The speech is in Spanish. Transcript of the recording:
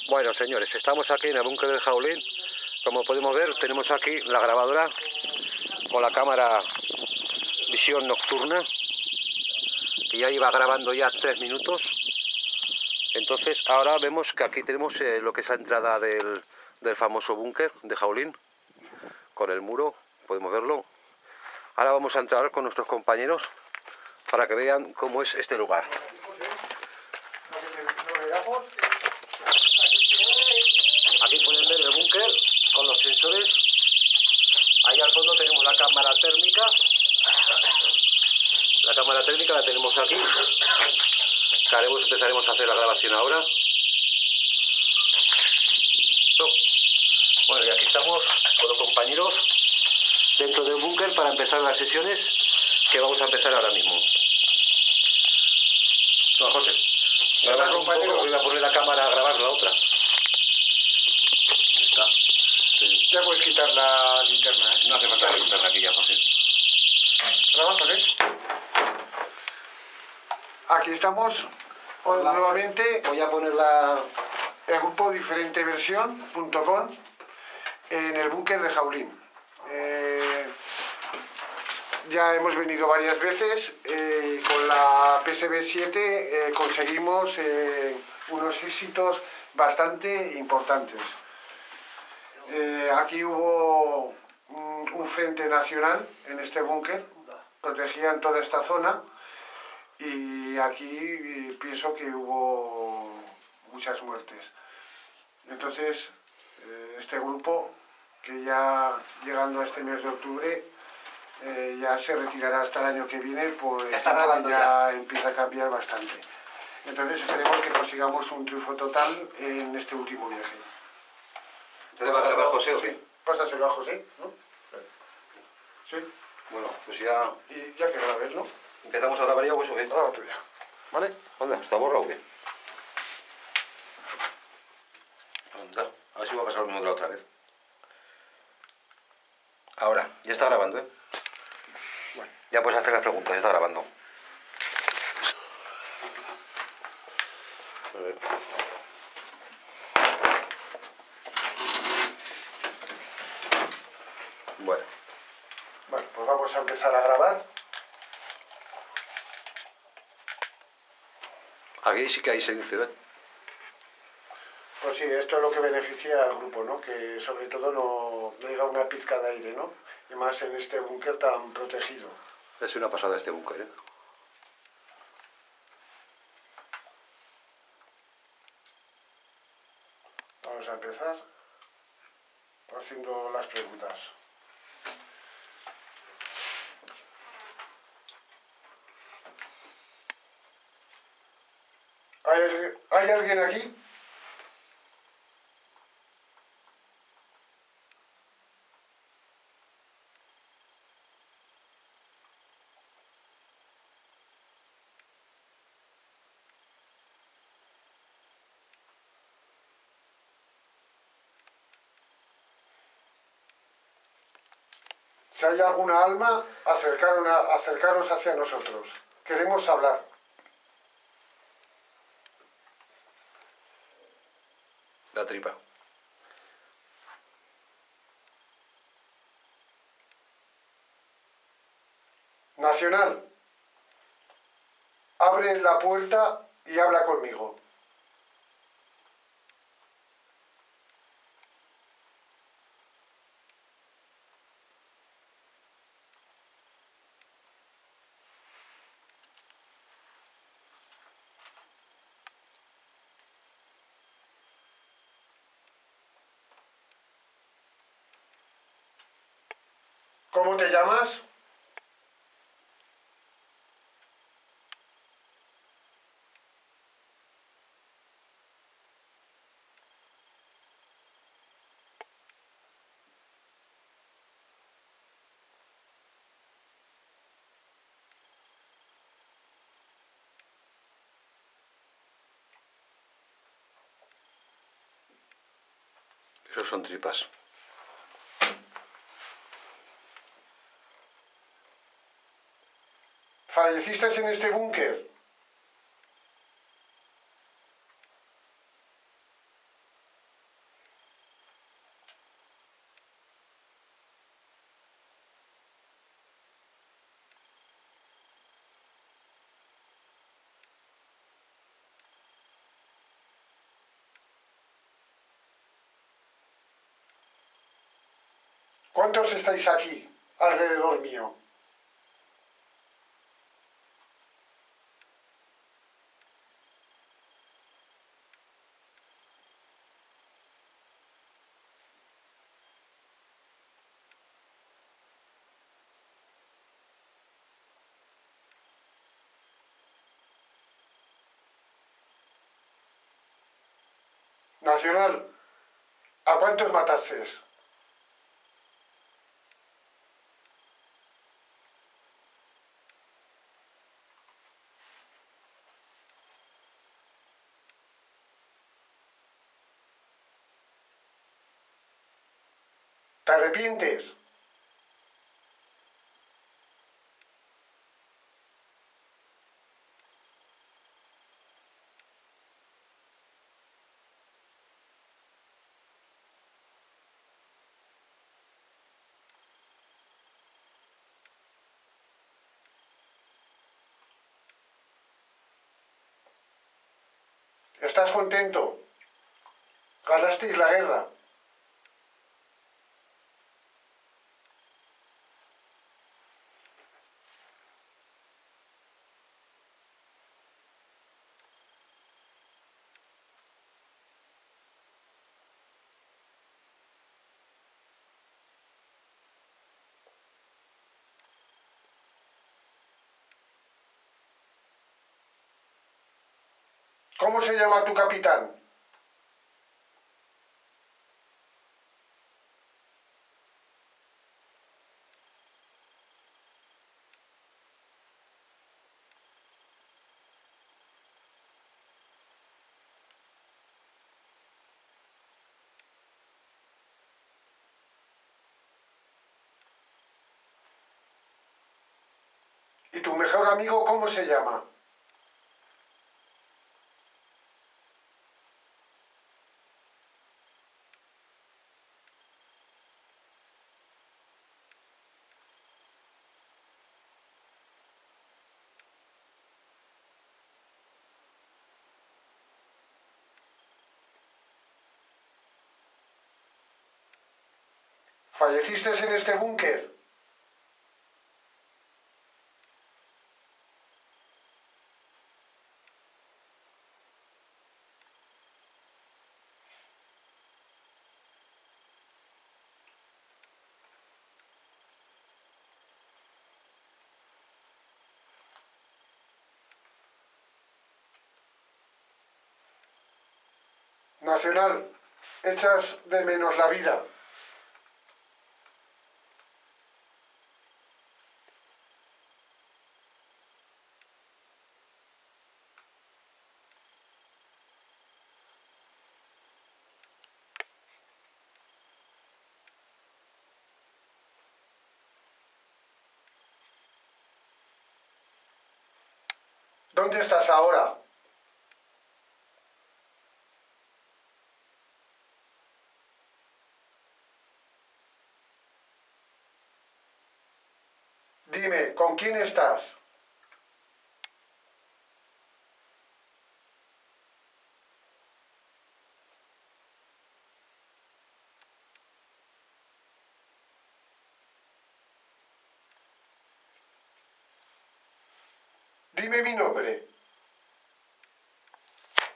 Bueno, señores, estamos aquí en el búnker de Jaulín. Como podemos ver, tenemos aquí la grabadora con la cámara visión nocturna, que ya iba grabando ya 3 minutos. Entonces ahora vemos que aquí tenemos lo que es la entrada del famoso búnker de Jaulín, con el muro, podemos verlo. Ahora vamos a entrar con nuestros compañeros para que vean cómo es este lugar. Aquí pueden ver el búnker con los sensores. Ahí al fondo tenemos la cámara térmica. La cámara térmica la tenemos aquí. Empezaremos a hacer la grabación ahora. Bueno, y aquí estamos con los compañeros dentro del búnker para empezar las sesiones que vamos a empezar ahora mismo. No, José, grabad un poco, que voy a poner la cámara a grabar la otra. Ahí está. Sí. Ya puedes quitar la linterna, ¿eh? No hace falta la linterna aquí ya, José. ¿Grabas, José? Aquí estamos nuevamente. Voy a poner el grupo diferenteversión.com en el búnker de Jaulín. Ya hemos venido varias veces y con la PSV 7 conseguimos unos éxitos bastante importantes. Aquí hubo un frente nacional en este búnker, protegían toda esta zona y aquí pienso que hubo muchas muertes. Entonces, este grupo, que ya llegando a este mes de octubre, ya se retirará hasta el año que viene, pues ya empieza a cambiar bastante. Entonces esperemos que consigamos un triunfo total en este último viaje. ¿Entonces va a grabar José o qué? Pásaselo a José, ¿no? Sí. Bueno, pues ya... Y ya que grabes, ¿no? ¿Empezamos a grabar ya o eso qué? Graba tú ya. ¿Vale? Anda, ¿está borrado o qué? Anda, a ver si va a pasar lo mismo que la otra vez. Ahora, ya está grabando, ¿eh? Bueno. Ya puedes hacer las preguntas, ya está grabando. A ver. Bueno. Bueno, pues vamos a empezar a grabar. Aquí sí que hay silencio, ¿eh? Pues sí, esto es lo que beneficia al grupo, ¿no? Que sobre todo no llega una pizca de aire, ¿no? Y más en este búnker tan protegido. Es una pasada este búnker, ¿eh? Vamos a empezar haciendo las preguntas. ¿Hay alguien aquí? Si hay alguna alma, acercaros hacia nosotros. Queremos hablar. La tripa. Nacional, abre la puerta y habla conmigo. ¿Cómo te llamas? Esos son tripas. ¿Falleciste en este búnker? ¿Cuántos estáis aquí, alrededor mío? Nacional, ¿a cuántos matasteis? ¿Te arrepientes? ¿Estás contento? Ganasteis la guerra. ¿Cómo se llama tu capitán? ¿Y tu mejor amigo cómo se llama? ¿Falleciste en este búnker? Nacional, echas de menos la vida. ¿Dónde estás ahora? Dime, ¿con quién estás? Dime mi nombre.